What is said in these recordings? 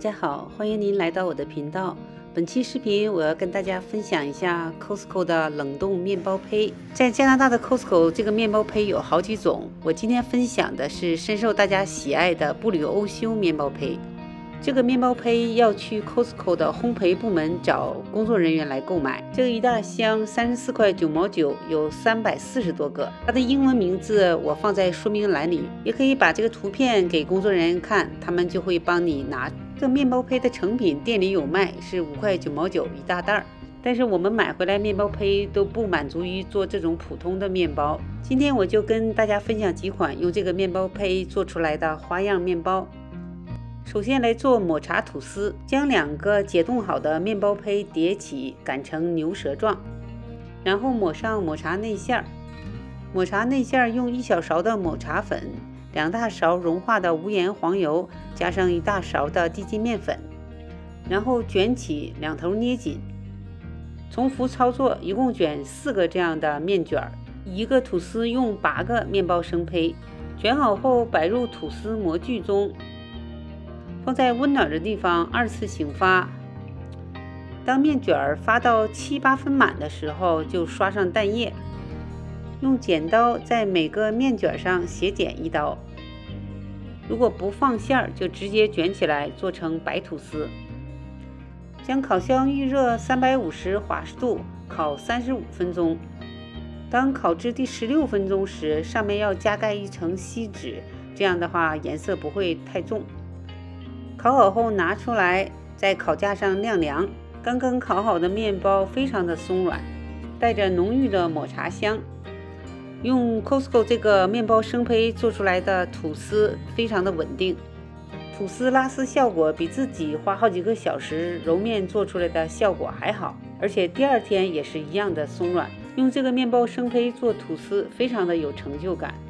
家好，欢迎您来到我的频道。本期视频我要跟大家分享一下 Costco 的冷冻面包胚。在加拿大的 Costco 这个面包胚有好几种，我今天分享的是深受大家喜爱的布里欧修面包胚。这个面包胚要去 Costco 的烘焙部门找工作人员来购买。这个一大箱34块9毛9，有340多个。它的英文名字我放在说明栏里，也可以把这个图片给工作人员看，他们就会帮你拿。这个面包胚的成品店里有卖，是5块9毛9一大袋。但是我们买回来面包胚都不满足于做这种普通的面包。今天我就跟大家分享几款用这个面包胚做出来的花样面包。首先来做抹茶吐司，将2个解冻好的面包胚叠起，擀成牛舌状，然后抹上抹茶内馅。抹茶内馅用1小勺的抹茶粉，2大勺融化的无盐黄油，加上1大勺的低筋面粉，然后卷起，2头捏紧，重复操作，一共卷4个这样的面卷。1个吐司用8个面包生胚，卷好后摆入吐司模具中，放在温暖的地方2次醒发。当面卷发到7、8分满的时候，就刷上蛋液，用剪刀在每个面卷上斜剪1刀。如果不放馅就直接卷起来做成白吐司。将烤箱预热350华氏度，烤35分钟。当烤至第16分钟时，上面要加盖1层锡纸，这样的话颜色不会太重。烤好后拿出来，在烤架上晾凉。刚刚烤好的面包非常的松软，带着浓郁的抹茶香。用 Costco 这个面包生胚做出来的吐司非常的稳定，吐司拉丝效果比自己花好几个小时揉面做出来的效果还好，而且第2天也是一样的松软。用这个面包生胚做吐司非常的有成就感。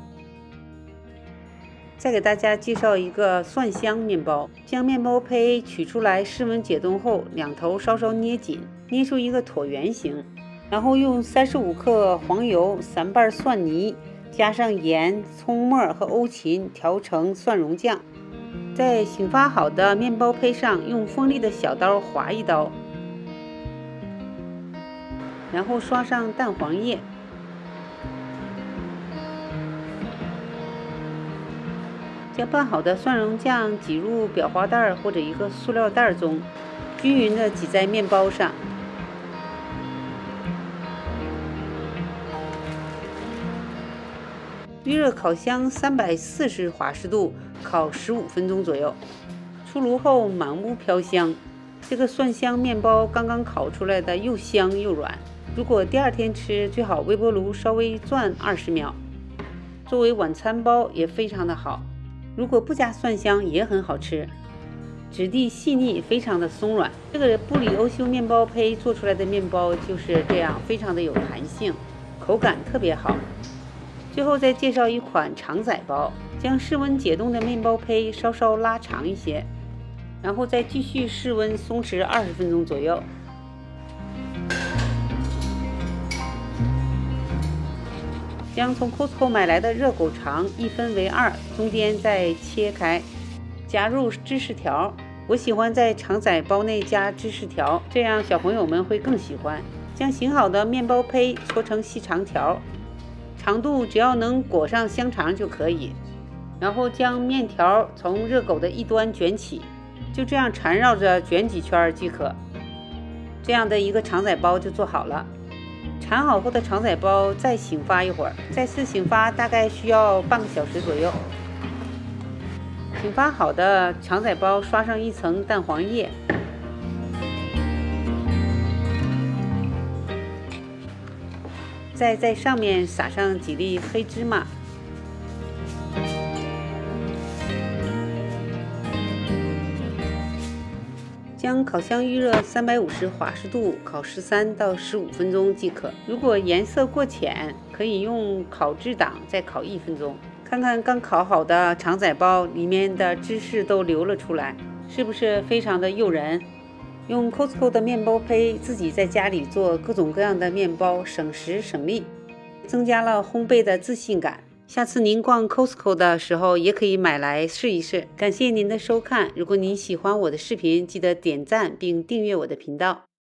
再给大家介绍一个蒜香面包，将面包胚取出来室温解冻后，2头稍稍捏紧，捏出一个椭圆形，然后用35克黄油、3瓣蒜泥，加上盐、葱末和欧芹调成蒜蓉酱。在醒发好的面包胚上用锋利的小刀划1刀，然后刷上蛋黄液。将拌好的蒜蓉酱挤入裱花袋或者一个塑料袋中，均匀地挤在面包上。预热烤箱340华氏度，烤15分钟左右。出炉后满屋飘香。这个蒜香面包刚刚烤出来的又香又软，如果第2天吃，最好微波炉稍微转20秒。作为晚餐包也非常的好。如果不加蒜香也很好吃，质地细腻，非常的松软。这个布里欧修面包胚做出来的面包就是这样，非常的有弹性，口感特别好。最后再介绍一款肠仔包，将室温解冻的面包胚稍稍拉长一些，然后再继续室温松弛20分钟左右。将从 Costco 买来的热狗肠1分为2，中间再切开，加入芝士条。我喜欢在肠仔包内加芝士条，这样小朋友们会更喜欢。将醒好的面包胚搓成细长条，长度只要能裹上香肠就可以。然后将面条从热狗的一端卷起，就这样缠绕着卷几圈即可。这样的一个肠仔包就做好了。缠好后的肠仔包再醒发一会儿，再次醒发大概需要半个小时左右。醒发好的肠仔包刷上1层蛋黄液，再在上面撒上几粒黑芝麻。将烤箱预热350华氏度，烤13到15分钟即可。如果颜色过浅，可以用烤制档再烤1分钟。看看刚烤好的肠仔包里面的芝士都流了出来，是不是非常的诱人？用 Costco 的面包胚自己在家里做各种各样的面包，省时省力，增加了烘焙的自信感。 下次您逛 Costco 的时候也可以买来试一试。感谢您的收看，如果您喜欢我的视频，记得点赞并订阅我的频道。